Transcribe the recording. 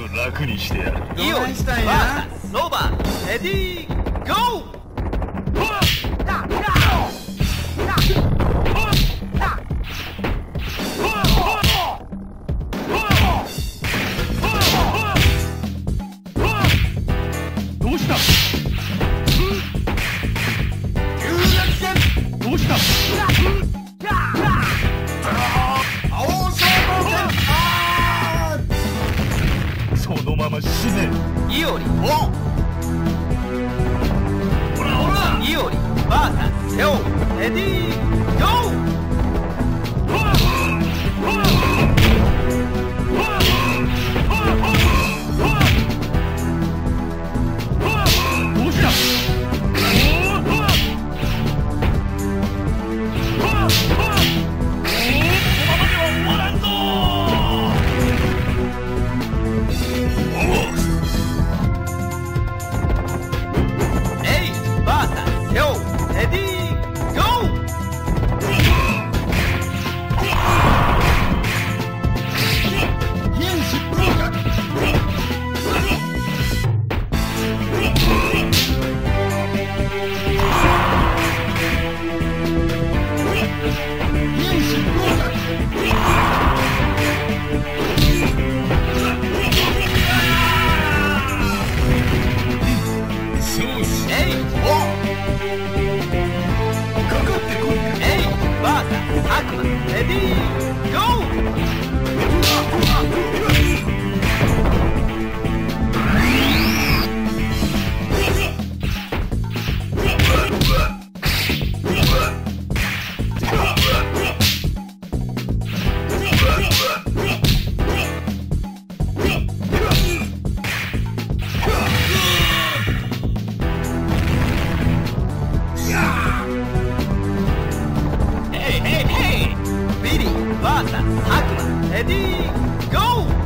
楽にしてやる。 イオリバーサノーバレディーゴー。 どうした？どうした？そのまま死ね。 イオリイオリバーサセオレディーゴー。レディーゴー。バーサ悪魔レディーゴー。